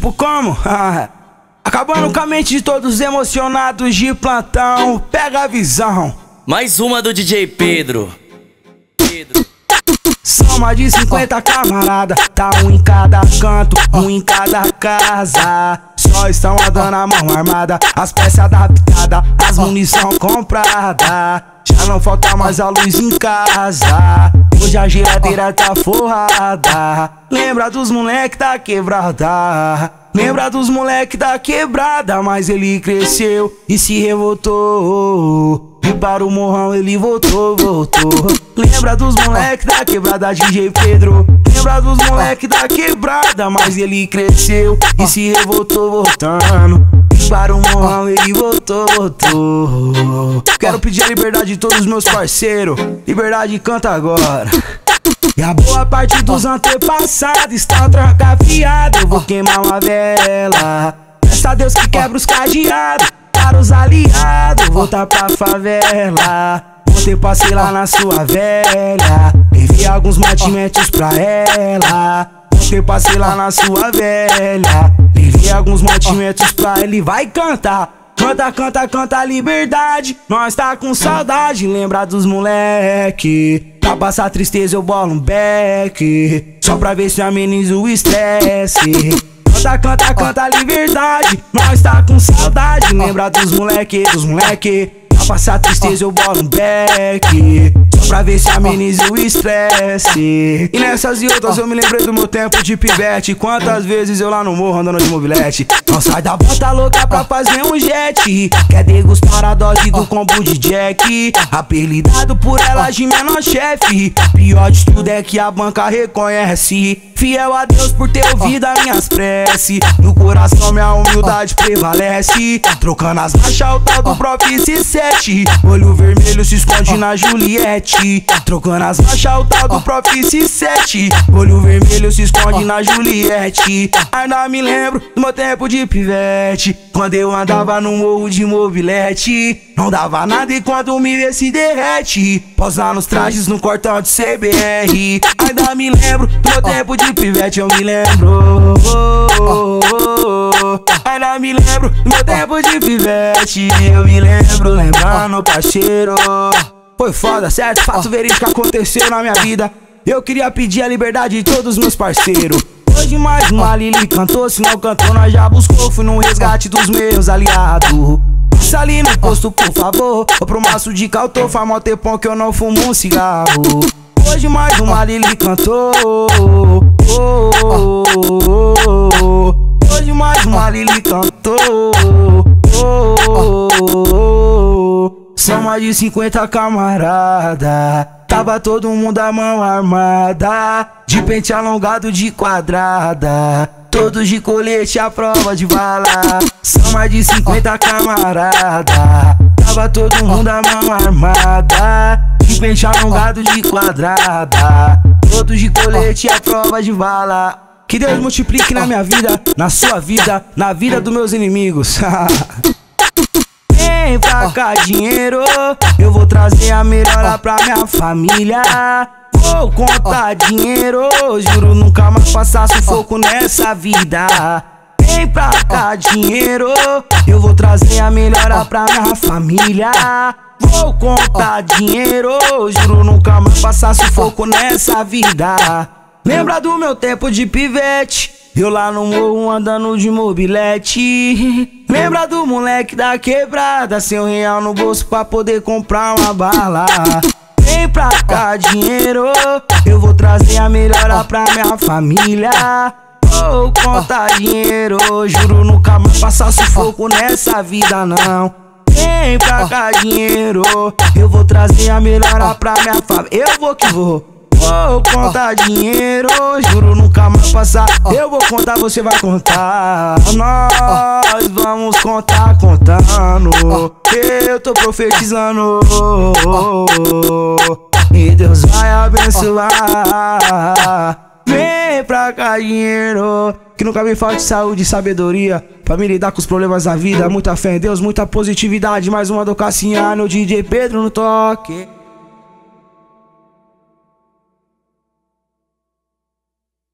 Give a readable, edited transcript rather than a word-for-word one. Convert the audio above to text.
Tipo como? Acabando com a mente de todos os emocionados de plantão. Pega a visão. Mais uma do DJ Pedro. São mais de 50 camarada, tá um em cada canto, um em cada casa. Só estão andando a mão armada, as peças adaptadas, as munição comprada. Já não falta mais a luz em casa, hoje a geladeira tá forrada. Lembra dos moleque da quebrada, lembra dos moleque da quebrada. Mas ele cresceu e se revoltou, e para o morrão ele voltou. Lembra dos moleque da quebrada, DJ Pedro. Lembra dos moleque da quebrada, mas ele cresceu e se revoltou voltando. E para o morrão ele voltou. Quero pedir a liberdade de todos os meus parceiros. Liberdade canta agora. E a boa parte dos antepassados estão trancafiados. Eu vou queimar uma vela, peça a Deus que quebra os cadeados. Para os aliados, voltar pra favela. Ontem passei lá na sua velha, levei alguns mantimentos pra ela. Ontem passei lá na sua velha, levei alguns mantimentos pra ele. Vai cantar, canta, canta, canta a liberdade. Nós tá com saudade, lembra dos moleque. Pra passar tristeza eu bolo um beck, só pra ver se ameniza o estresse. Canta, canta, canta a liberdade. Nós tá com saudade, lembra dos moleque. Pra passar tristeza eu bolo um beck, só pra ver se ameniza o estresse. E nessas e outras eu me lembrei do meu tempo de pivete. Quantas vezes eu lá no morro andando de mobilete. Não sai da bota louca pra fazer um jet, quer degustar a dose do combo de Jack. Apelidado por ela de menor chefe, pior de tudo é que a banca reconhece. Fiel a Deus por ter ouvido as minhas preces, no coração minha humildade prevalece. Trocando as marchas o tal do Prof. C7, olho vermelho se esconde na Juliette. Trocando as marchas o tal do Prof. C7, olho vermelho se esconde na Juliette. Ainda me lembro do meu tempo de pivete, quando eu andava no morro de mobilete. Não dava nada e quando me vê se derrete, posar nos trajes no cortão de CBR. Ainda me lembro do meu tempo de pivete, eu me lembro. Ainda me lembro do meu tempo de pivete, eu me lembro, lembrando parceiro. Foi foda, certo? Fato verídico que aconteceu na minha vida. Eu queria pedir a liberdade de todos os meus parceiros. Hoje mais uma Lili cantou, se não cantou nós já buscou. Fui no resgate dos meus aliados. Passa ali no posto por favor, vou pro maço de cautor, faz mó tempão que eu não fumo um cigarro. Hoje mais uma Lili cantou, hoje mais uma Lili cantou. São mais de 50 camarada, tava todo mundo a mão armada, de pente alongado de quadrada, todos de colete à prova de bala. São mais de 50 camarada, tava todo mundo a mão armada, de pente alongado de quadrada, todos de colete à prova de bala. Que Deus multiplique na minha vida, na sua vida, na vida dos meus inimigos. Vem pra cá dinheiro, eu vou trazer a melhora pra minha família. Vou contar dinheiro, juro nunca mais passar sufoco nessa vida. Vem pra cá dinheiro, eu vou trazer a melhora pra minha família. Vou contar dinheiro, juro nunca mais passar sufoco nessa vida. Lembra do meu tempo de pivete, eu lá no morro andando de mobilete. Lembra do moleque da quebrada, sem R$1 no bolso pra poder comprar uma bala. Vem pra cá dinheiro, eu vou trazer a melhora pra minha família. Vou contar dinheiro, juro nunca mais passar sufoco nessa vida não. Vem pra cá dinheiro, eu vou trazer a melhora pra minha família. Eu vou que vou. Vou contar dinheiro, juro nunca mais passar. Eu vou contar, você vai contar. Nós vamos contar contando. Eu tô profetizando e Deus vai abençoar. Vem pra cá dinheiro, que nunca me falte saúde e sabedoria pra me lidar com os problemas da vida. Muita fé em Deus, muita positividade. Mais uma do Cassiano, DJ Pedro no toque.